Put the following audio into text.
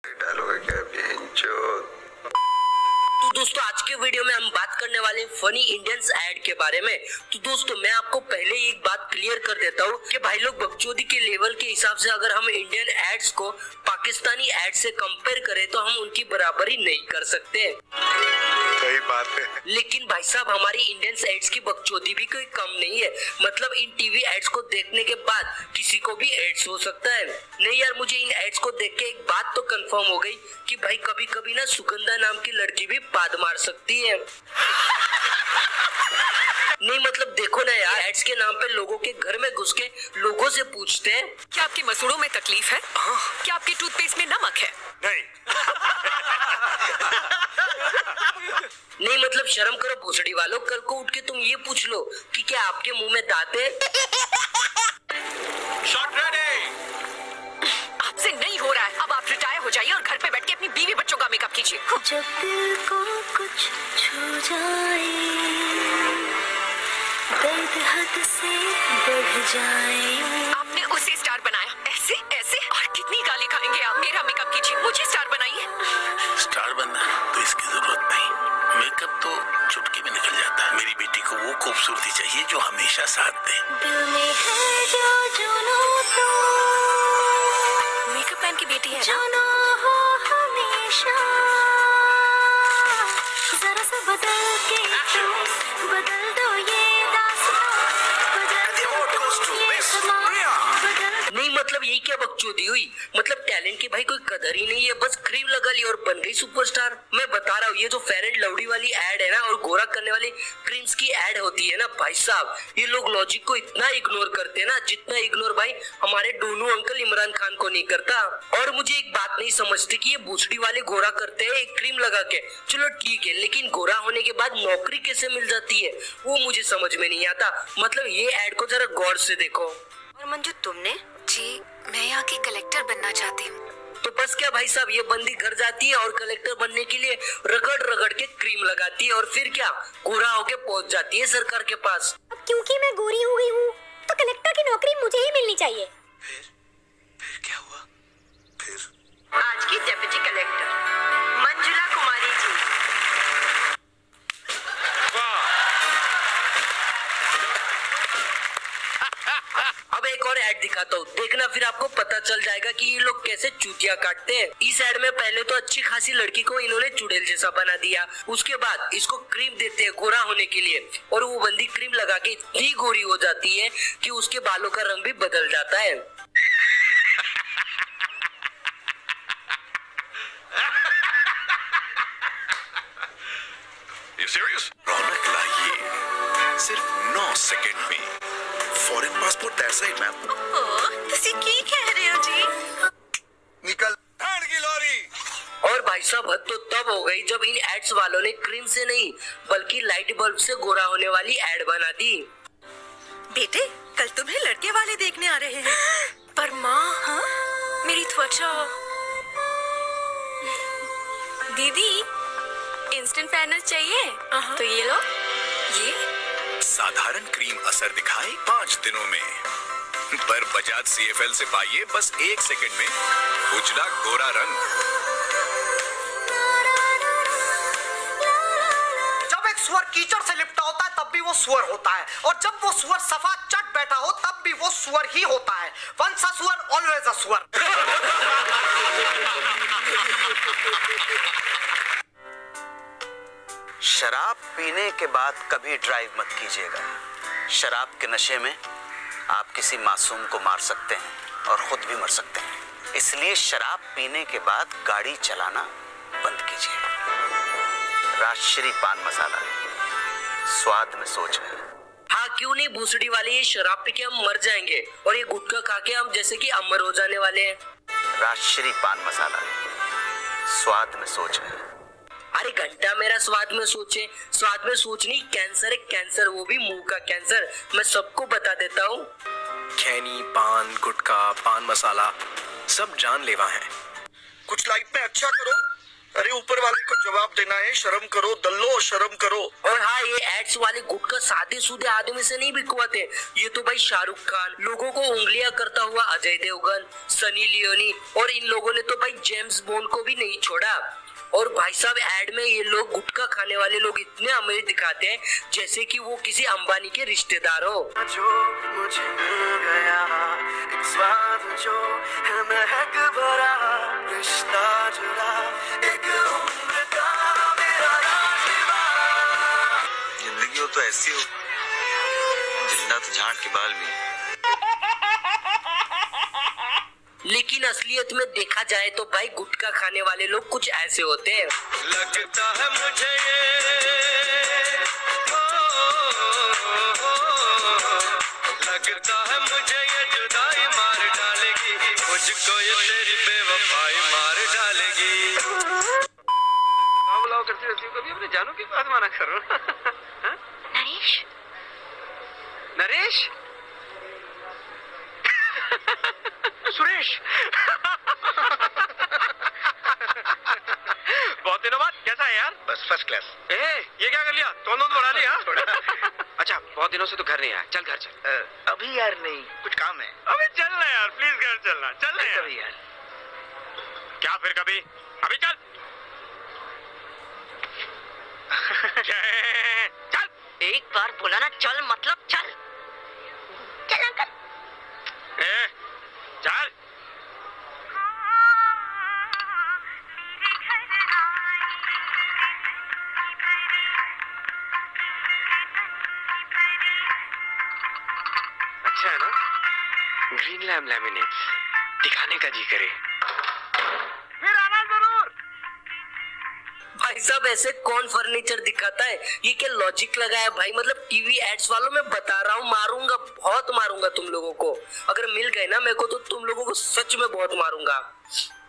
डालोगे क्या बेंचो? तो दोस्तों आज के वीडियो में हम बात करने वाले हैं फनी इंडियंस ऐड के बारे में। तो दोस्तों मैं आपको पहले एक बात क्लियर कर देता हूँ कि भाई लोग बकचोदी के लेवल के हिसाब से अगर हम इंडियन एड्स को पाकिस्तानी एड से कंपेयर करें तो हम उनकी बराबरी नहीं कर सकते। सही बात है। लेकिन भाई साहब हमारी इंडियंस एड्स की बकचोदी भी कोई कम नहीं है। मतलब इन टीवी एड्स को देखने के बाद किसी को भी एड्स हो सकता है। नहीं यार, मुझे इन एड्स को देख के एक बात तो कंफर्म हो गई कि भाई कभी कभी ना सुगंधा नाम की लड़की भी पाद मार सकती है। नहीं मतलब देखो ना यार, एड्स के नाम पे लोगों के घर में घुस के लोगों से पूछते हैं क्या आपके मसूड़ों में तकलीफ है? क्या आपके टूथपेस्ट में नमक है? नहीं। नहीं मतलब शर्म करो भोसड़ी वालों, कल को उठ के तुम ये पूछ लो कि क्या आपके मुंह में दांत है? Shot ready. आपसे नहीं हो रहा है, अब आप रिटायर हो जाइए और घर पे बैठ के अपनी बीवी बच्चों का मेकअप कीजिए। जब दिल को कुछ छू जाए, दर्द हद से बढ़ जाए। आपने उसे स्टार बनाया, ऐसे ऐसे, और कितनी गाली खाएंगे आप? मेरा मेकअप कीजिए, मुझे स्टार बनाइए। स्टार बनना तो इसकी जरूरत नहीं, मेकअप तो चुटकी में निकल जाता है। मेरी बेटी को वो खूबसूरती चाहिए जो हमेशा साथ दे। दिल में है जो जुनून तो, मेकअप मैन की बेटी है ना? जुनून हो हमेशा, जरा सा बदल के तो बदल दो ये दास्तां, बदल दो ये समा, बदल। नहीं मतलब यही क्या बकचोदी हुई? मतलब टैलेंट की भाई कोई कदर ही नहीं है, बस क्रीम लगा ली और बन गई सुपरस्टार। मैं बता रहा हूँ ये जो फेयर एंड लवली वाली एड है ना और गोरा करने वाली क्रीम्स की एड होती है ना भाई साहब, ये लोग लॉजिक को इतना इग्नोर करते हैं ना जितना इग्नोर भाई हमारे डोनू अंकल इमरान खान को नहीं करता। और मुझे एक बात नहीं समझती कि ये भूसड़ी वाले गोरा करते हैं एक क्रीम लगा के, चलो ठीक है, लेकिन गोरा होने के बाद नौकरी कैसे मिल जाती है वो मुझे समझ में नहीं आता। मतलब ये एड को जरा गौर से देखो। और मंजू तुमने? जी मैं यहाँ की कलेक्टर बनना चाहती हूँ। तो बस क्या भाई साहब, ये बंदी घर जाती है और कलेक्टर बनने के लिए रगड़ रगड़ के क्रीम लगाती है और फिर क्या गोरा होके पहुंच जाती है सरकार के पास। अब क्योंकि मैं गोरी हो गई हूँ तो कलेक्टर की नौकरी मुझे ही मिलनी चाहिए। फिर क्या हुआ? फिर आज की डेप्यूटी कलेक्टर मंजुला कुमारी जी। अब एक और ऐड दिखाता हूँ, देखना फिर आपको पता चल जाएगा कि ये लोग कैसे चूतिया काटते हैं। इस ऐड में पहले तो अच्छी खासी लड़की को इन्होंने चुड़ैल जैसा बना दिया, उसके बाद इसको क्रीम देते हैं गोरा होने के लिए और वो बंदी क्रीम लगा के इतनी गोरी हो जाती है कि उसके बालों का रंग भी बदल जाता है। रौनक लाइए सिर्फ 9 सेकंड में। Foreign passport that side ma'am. तुसी की कह रहे हो जी? निकल धान की लॉरी। और भाई साहब हद तो तब हो गई जब इन एड्स वालों ने क्रीम से नहीं बल्कि लाइट बल्ब से गोरा होने वाली एड बना दी। बेटे कल तुम्हें लड़के वाले देखने आ रहे हैं। पर माँ, हाँ मेरी त्वचा। दीदी इंस्टेंट फेयरनेस चाहिए तो ये लो। ये साधारण क्रीम असर दिखाए 5 दिनों में, पर बजाज CFL से पाइए बस 1 सेकंड में उजला गोरा रंग। जब एक सुअर कीचड़ से लिपटा होता है तब भी वो सुअर होता है, और जब वो सुअर सफा चट बैठा हो तब भी वो सुअर ही होता है। वंस अ सुअर ऑलवेज अ सुअर। शराब पीने के बाद कभी ड्राइव मत कीजिएगा। शराब के नशे में आप किसी मासूम को मार सकते हैं और खुद भी मर सकते हैं, इसलिए शराब पीने के बाद गाड़ी चलाना बंद कीजिए। राजश्री पान मसाला, स्वाद में सोच है। हाँ क्यों नहीं भूसड़ी वाले, ये शराब पी के हम मर जाएंगे और ये गुटखा खा के हम जैसे कि अमर हो जाने वाले हैं। राजश्री पान मसाला, स्वाद में सोच है। अरे घंटा मेरा स्वाद में सोचे, स्वाद में सोच नहीं, कैंसर है कैंसर, वो भी मुंह का कैंसर। मैं सबको बता देता हूँ। खैनी, पान, गुटखा, पान मसाला सब जानलेवा है। कुछ लाइफ में अच्छा करो अरे ऊपर वाले को जवाब देना है, शर्म करो दल्लो, शर्म करो। और हाँ, ये एड्स वाले गुटखा सादे सूदे आदमी से नहीं बिकवाते, ये तो भाई शाहरुख खान, लोगों को उंगलियां करता हुआ अजय देवगन, सनी लियोनी और इन लोगों ने तो भाई जेम्स बॉन्ड को भी नहीं छोड़ा। और भाई साहब ऐड में ये लोग गुटखा खाने वाले लोग इतने अमीर दिखाते हैं जैसे कि वो किसी अंबानी के रिश्तेदार हो। जो मुझे मिल गया एक स्वाद जो है महक भरा रिश्ता जुड़ा एक उम्र का मेरा राजवा। जिंदगी हो तो ऐसी हो, जिंदा तो झाड़ के बाल भी। लेकिन असलियत में देखा जाए तो भाई गुटखा खाने वाले लोग कुछ ऐसे होते हैं। लगता है मुझे ये लगता है मुझे ये जुदाई मार डालेगी, मुझको ये तेरी बेवफाई मार डालेगी। बुलाओ करती रहती हूँ, कभी अपने जानू की बात माना करो। नरेश, नरेश, सुरेश। बहुत दिनों बाद, कैसा है यार? बस फर्स्ट क्लास। ये क्या कर लिया? तो बढ़ा लिया थोड़ा। अच्छा, बहुत दिनों से तो घर नहीं आया, चल घर चल। अभी यार नहीं, कुछ काम है। अभी चलना यार, प्लीज घर चलना, चल यार। अभी यार क्या फिर कभी? अभी चल। चल। एक बार बोला ना चल मतलब चल। चल अंकल। चल। अच्छा है ना, ग्रीन लैम लैमिनेट्स दिखाने का जी करे, फिर आना जरूर। भाई साहब ऐसे कौन फर्नीचर दिखाता है? ये क्या लॉजिक लगा है भाई? मतलब टीवी एड्स वालों में बता रहा हूँ, मारूंगा, बहुत मारूंगा तुम लोगों को। अगर मिल गए ना मेरे को तो तुम लोगों को सच में बहुत मारूंगा।